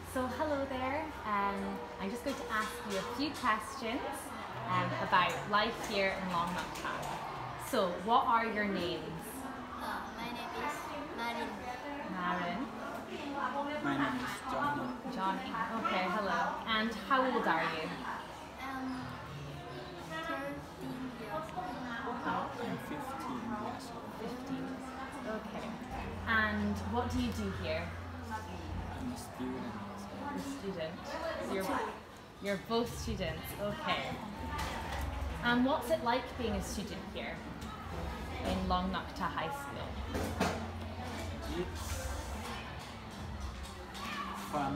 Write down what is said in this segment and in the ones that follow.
So hello there. I'm just going to ask you a few questions about life here in Long Nok Ta. So what are your names? My name is Marin. Marin. My name is Johnny. Johnny. Okay, hello. And how old are you? 13 years old. Oh, I'm 15 years old. 15. Okay. And what do you do here? I'm a student. A student. So you're both students. Okay. And what's it like being a student here in Long Nok Ta High School? It's fun,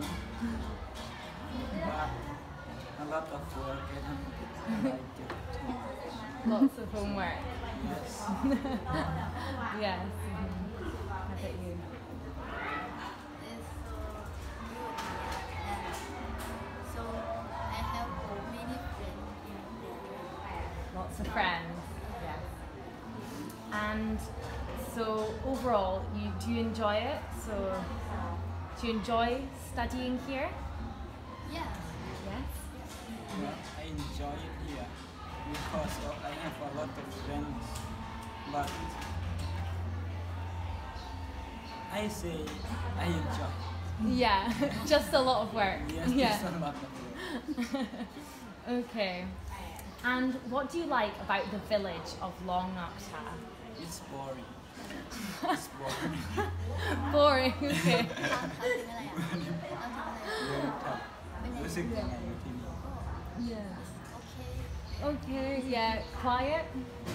but a lot of work and I like it. Lots of homework. Yes. Yes. How about you? It's so good. And so I have many friends in Lots of friends. Yes. And so overall, do you enjoy it? So do you enjoy studying here? there. Yeah. Yes. But I enjoy it here because I have a lot of friends. But I say I enjoy. Yeah. Just a lot of work. Yes, Yeah. it's a lot of work. Okay. And what do you like about the village of Long Nok Ta? It's boring. It's boring. Boring. Okay. ทำอะไรอ่ะ รู้สึกยังไงอยู่ที่นี่ Yes. Okay. Okay. Yeah. Quiet.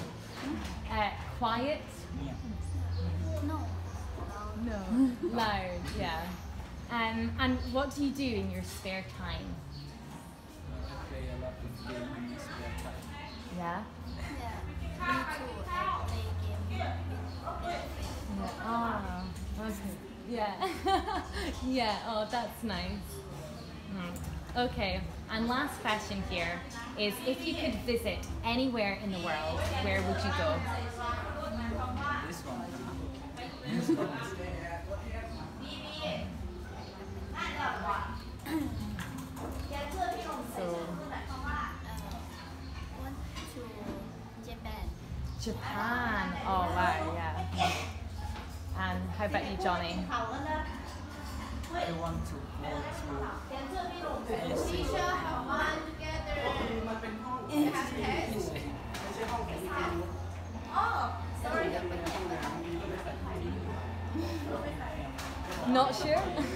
Quiet. เนี่ย No. No. Loud. Yeah. And what do you do in your spare time? I play a lot of games in my spare time. Yeah. Yeah. Me too. I play game with friends. Yeah. Oh. Okay. Yeah. Yeah. Oh, that's nice. Okay. And last question here is, if you could visit anywhere in the world, where would you go? This one. This one is So, Want to Japan. Japan. Oh wow. Yeah. And how about you, Johnny? I want to go to Not sure.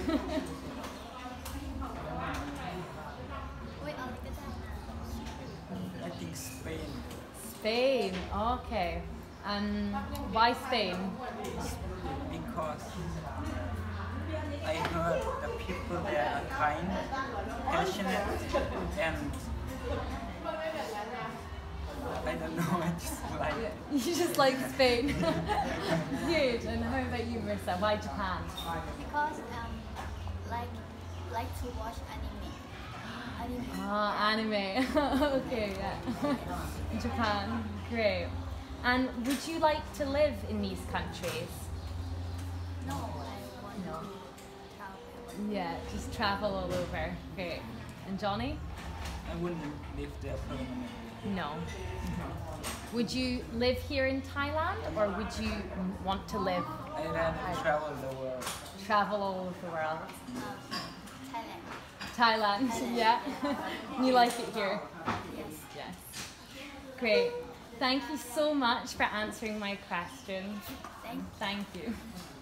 Wait, I'll look at that. I think Spain. Spain. Okay. Why Spain? Because I heard the people there are kind, passionate, and I don't know, I just like it. You just like Spain. Good. And how about you, Marissa? Why Japan? Because like to watch anime. Anime. Ah, anime. Okay, yeah. Japan. Great. And would you like to live in these countries? No, I want No. to travel. Yeah, just travel all over. Great. And Johnny? I wouldn't live there permanently. No. Would you live here in Thailand, or would you want to live, I rather travel the world. travel all over the world? Thailand. Thailand, yeah. You like it here? Yes. Yes. Great. Thank you so much for answering my questions. Thank Thank you.